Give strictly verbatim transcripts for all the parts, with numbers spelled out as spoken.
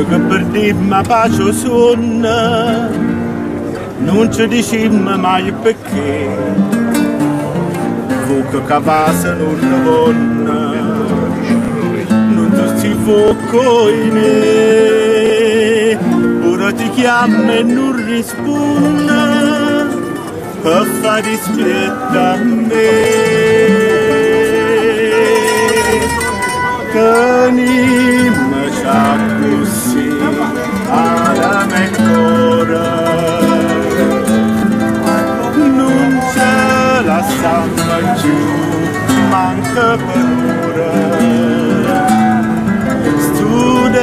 che perdemmo a pace sonno, non ci dicemmo mai perché, fuoco che passa non ne vonna, non ti si fuoco in me, ora ti chiamo e non rispondi, per far dispetto a me. Tenimmo già così alla mia cuore, non ce la stiamo giù, manca per ora. Stu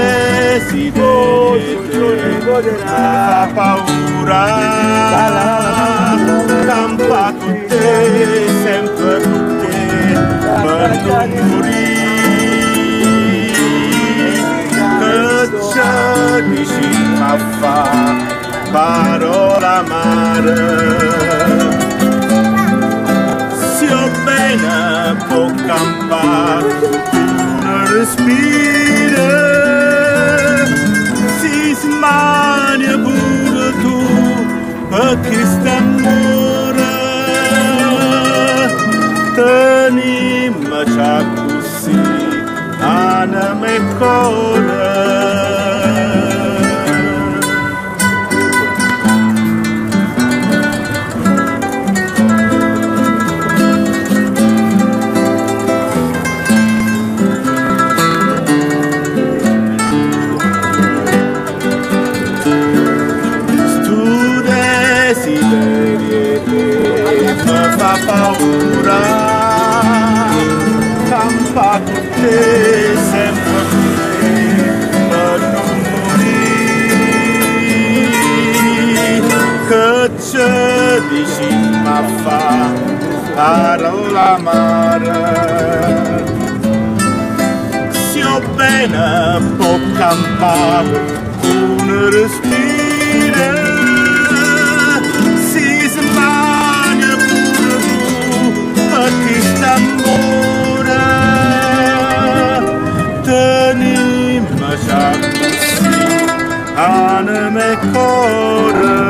desiderio fa paura, campa con te, sempre con te, per non morire. Dici ma fa parola amare, se ho bene può campare un respiro, si smania pure tu per questo amore, tenimmo già così anima e cuore. Mi fa paura, campa con te, sempre con te, per non morire, che ci dici ma fa parola amare, se ho bene può campare un respiro, quest'amore, tenimmo già così anima e cuore.